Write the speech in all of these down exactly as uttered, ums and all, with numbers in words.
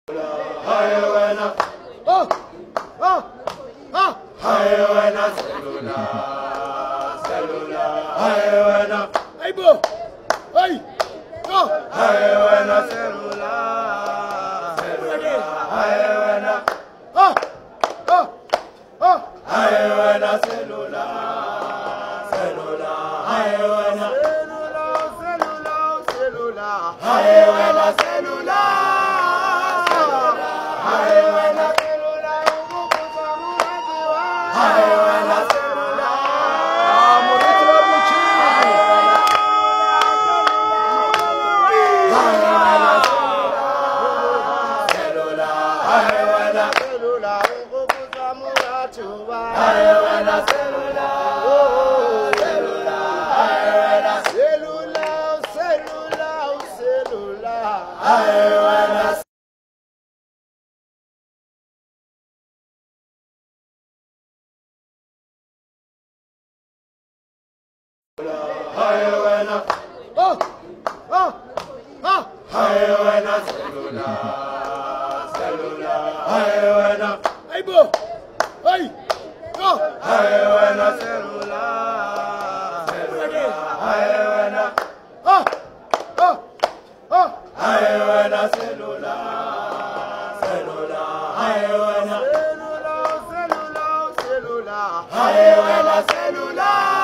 Cellular, oh, oh, oh. Cellular, cellular, cellular. Hey, bro. Hey, go. Cellular, cellular, cellular. Oh, oh, oh. Cellular, cellular, cellular. Cellular, cellular, cellular. Cellular, cellular. Oh, oh, oh. Cellular, cellular. Hey, bro. Hey, go. Cellular, cellular, cellular. Oh, oh, oh. Cellular, cellular, cellular. Cellular, cellular, cellular. Cellular, cellular.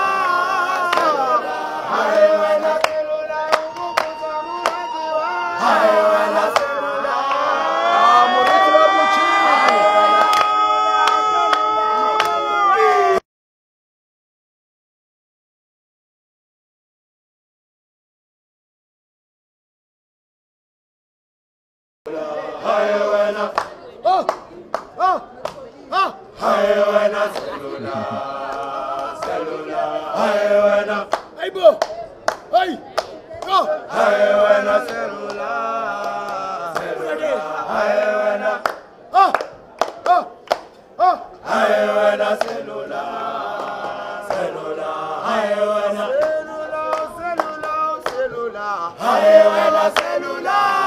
Oh, oh, oh. Cellular, cellular, cellular. Hey, bro. Hey, go. Cellular, cellular, cellular. Oh, oh, oh. Cellular, cellular, cellular. Cellular, cellular, cellular. Cellular, cellular.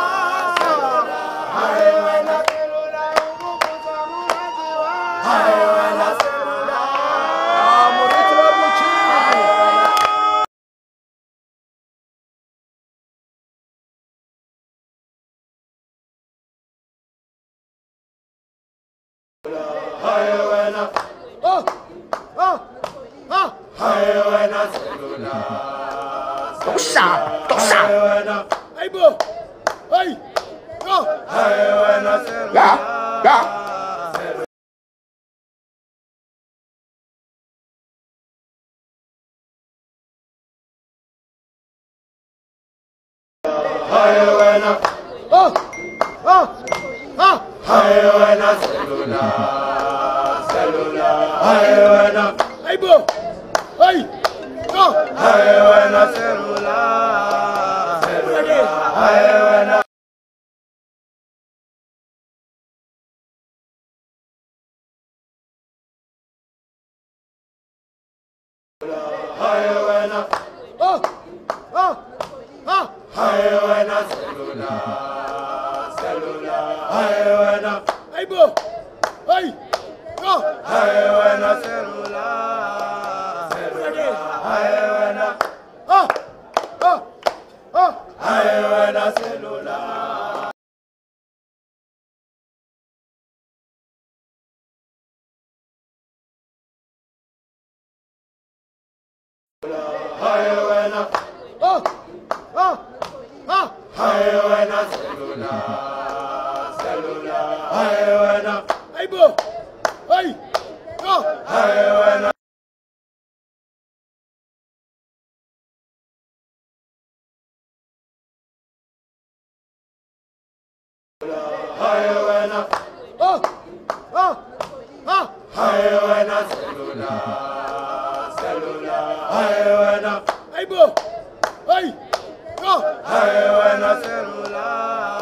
Oh, oh, oh. Cellular, cellular. 都傻，都傻。 Hey, bro. Hey, go. Cellular, cellular. 呀呀。 Cellular, oh, oh, oh. Cellular, cellular, cellular. Hey, bro. Hey, go. Cellular, cellular, cellular. Cellular, oh, oh, oh. Cellular, cellular, cellular. Hey, bro. Hey, go. Cellular, cellular, cellular. Oh, oh, oh. Cellular, cellular. Cellular, oh, oh, oh. Cellular, cellular, cellular. Hey, bro. Hey, go. Cellular. Cellular, oh, oh, oh. Cellular, cellular, cellular. Hey, bro. Hey, go. Cellular, cellular.